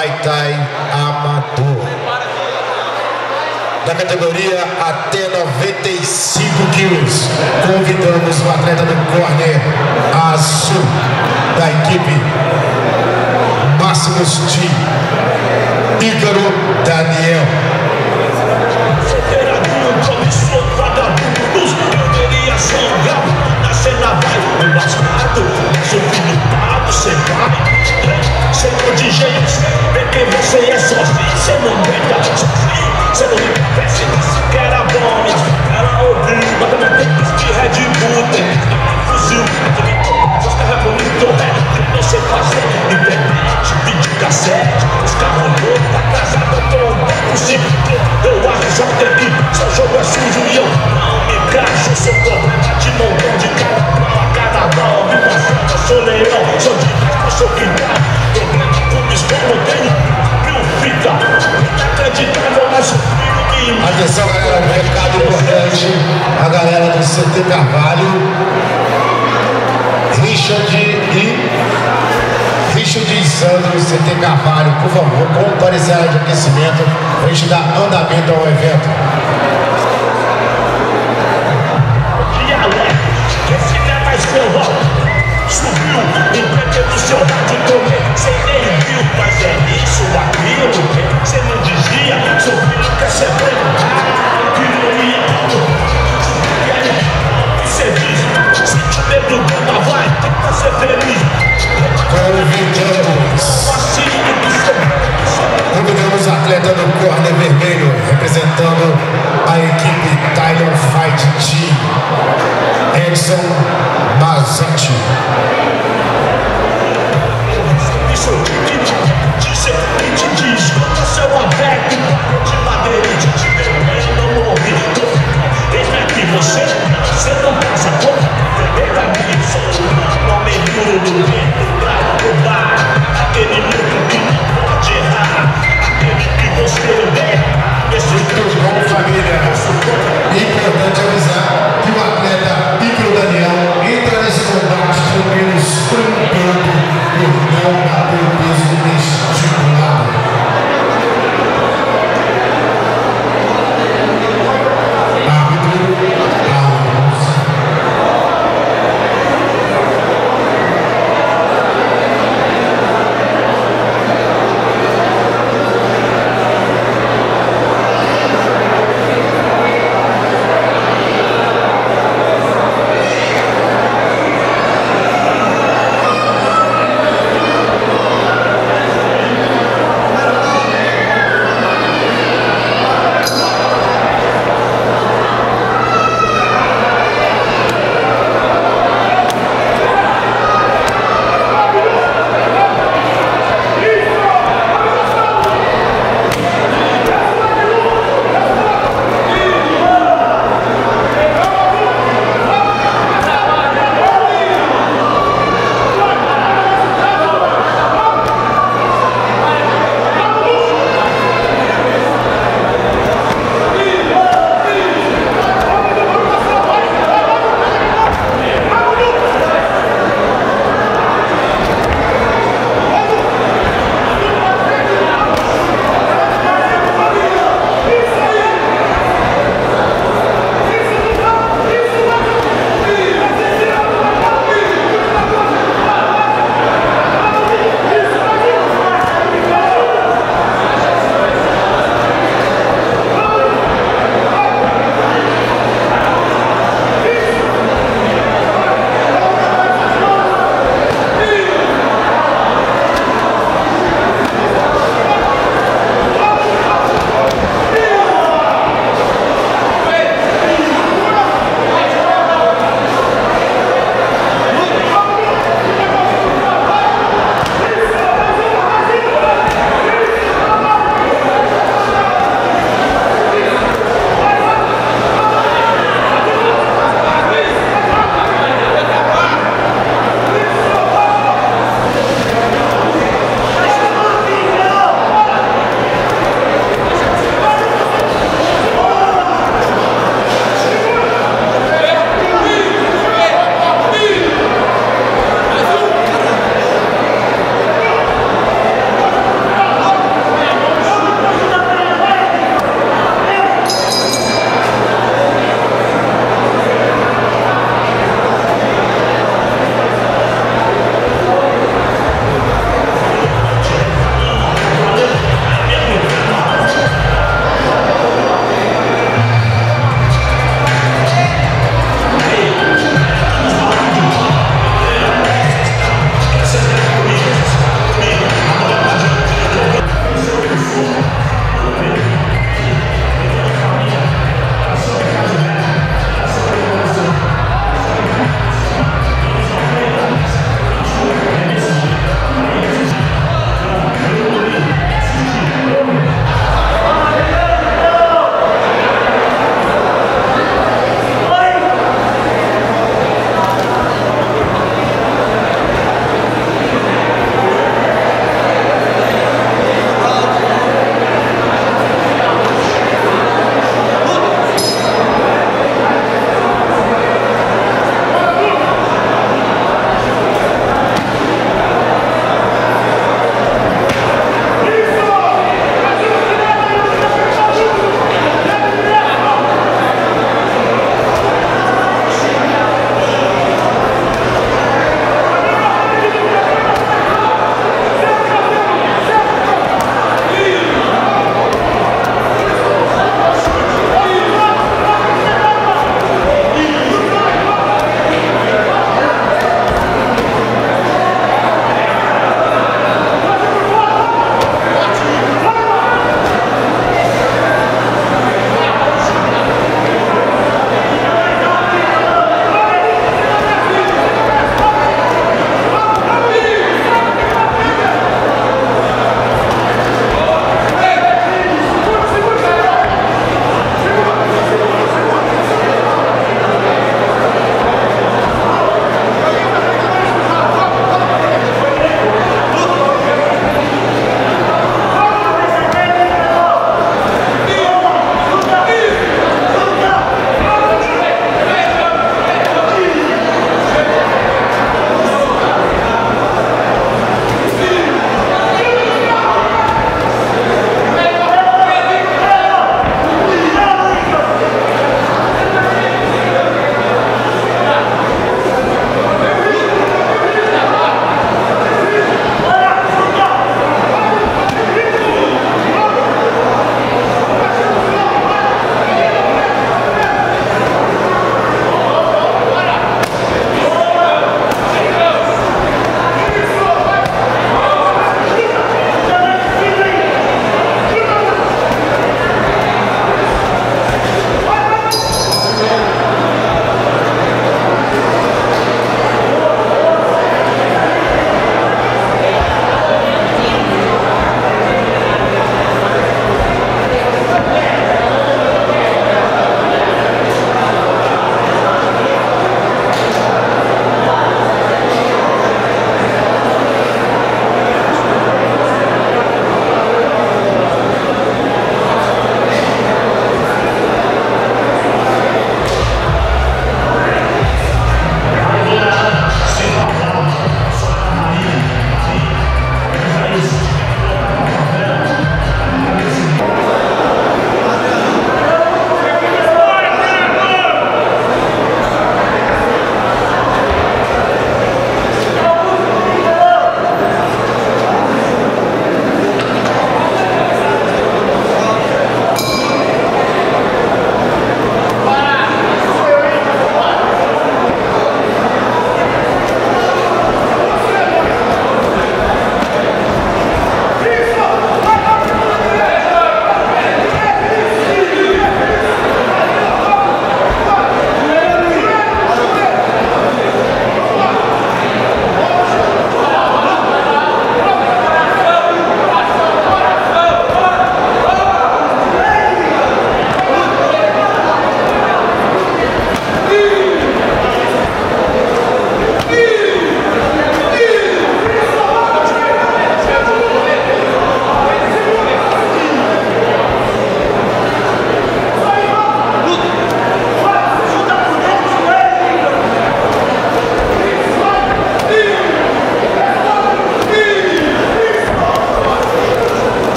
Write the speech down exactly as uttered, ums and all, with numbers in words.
Muay Thai amador. Da categoria até noventa e cinco quilos, convidamos o atleta do corner azul da equipe Máximos Team, Ícaro Daniel. Senhor de gente, porque você é sozinho, você não aguenta sozinho, você não me conhece, que era bom, ela ouviu, mas não tem de Red Bull, tem fuzil, os caras bonito, é, não sei fazer, internet, vídeo cassete, os carros loucos, a casa não tô possível, eu acho já teve, seu jogo é sujo e eu não me encaixo, eu sou problema de montão de cada mão, a cada mão, me mostrando, eu sou leão, sou de eu sou quintal. Atenção, galera, um recado importante. A galera do C T Carvalho, Richard e Richard e Sandro, C T Carvalho, por favor, comparecer à área de aquecimento para a gente dar andamento ao evento. Esse não é mais forró. Subiu, empreendendo seu rádio comer. Cê nem viu, mas é isso, aquilo. Cê não dizia, seu filho quer ser preto. Ah, que ironia. E cê diz, se tiver do banda vai, tenta ser feliz. Convidamos. Convidamos o atleta do corner vermelho, representando a equipe Thailand Fight Team, Edson Mazotti. Isso